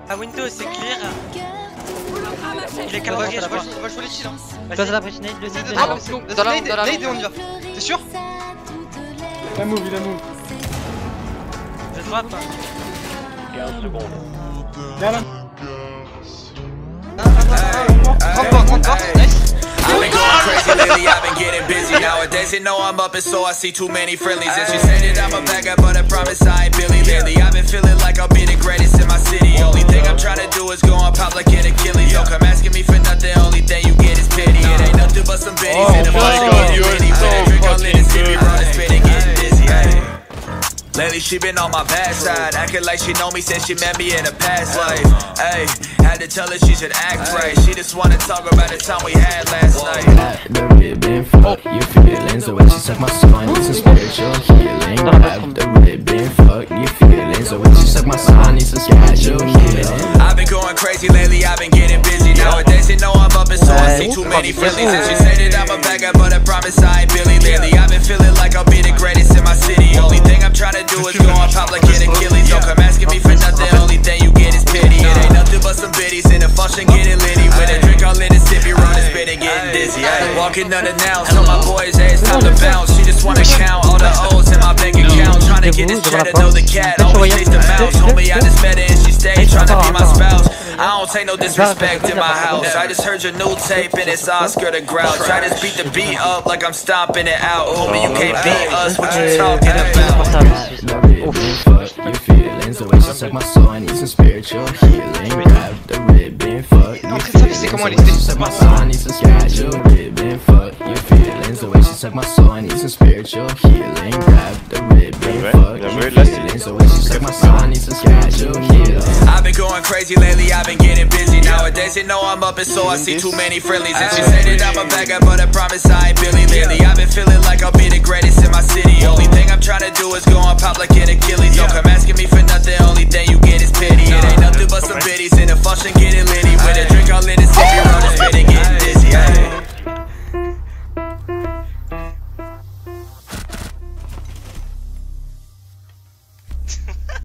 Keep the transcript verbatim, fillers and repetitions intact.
À Windows, c'est clear. Il est calme, je vais jouer les kills. Toi, ça va pressionner. Essaye de drop, let's go. Nade et on y va. T'es sûr? Il a move, il a move. Je drop. quinze secondes. Y'a là. trente pas, trente pas, nice. I've been going crazy lately, I've been getting busy nowadays. They know I'm up and so I see too many friendlies. And she said that I'm a bagger, but I promise I ain't Billy lately. I've been feeling like I'll be the greatest in my city. Only thing I'm trying to do is go on pop like an Achilles. Don't come asking me for nothing, only thing you get is pity. It ain't nothing but some biddies in the function getting litty. When I drink all in and see me run and spit and getting dizzy. Lately she been on my bad side, acting like she know me since she met me in a past life. Ayy, had to tell her she should act right. She just wanna talk about the time we had last night. The ribbon, fuck your feelings. The way she suck my soul, I need some spiritual healing. Grab the ribbon, fuck your feelings. The way she suck my soul, I need some spiritual healing. I've been going crazy lately, I've been getting busy nowadays. They know I'm up and so I see too many friendlies. And she said that I'm a bagger, but I promise I ain't Billy lately. I've been feeling like I'll be the greatest in my city. Only thing I'm trying to do is go on pop like an Achilles. Don't come asking me for nothing, only thing you get is pity. It ain't nothing but some biddies in the function getting litty. When I drink all in and sip, you run and spit and getting dizzy. Ay, walking unannounced, so my boys, hey, it's time to bounce. She just wanna count all the O's in my bank account. Trying to get this cheddar, know the cat, always chase the mouse. Homie, I just met her and she stayed, trying to be my spouse. I don't take no disrespect in my house. I just heard your new tape and it's Oscar the Grouch. I just beat the beat up like I'm stomping it out. Homie, you can't beat us, what you talking about? The ribbon, fuck your feelings. The way she suck my soul, I need some spiritual healing. Grab the ribbon, fuck your feelings. The way she suck my soul, I need some spiritual ribbon, fuck your feelings. The way she suck my soul, I need some spiritual healing. Grab the ribbon, fuck your feelings. The way she suck my soul, I need some spiritual healing. I've been going crazy lately, I've been getting busy nowadays. They know I'm up and so I see too many friendlies. And she said that I'm a bagger, but I promise I ain't Billy lately. I've been feeling like I'll be the greatest in my city. Only thing I'm trying to do is go on pop like an Achilles.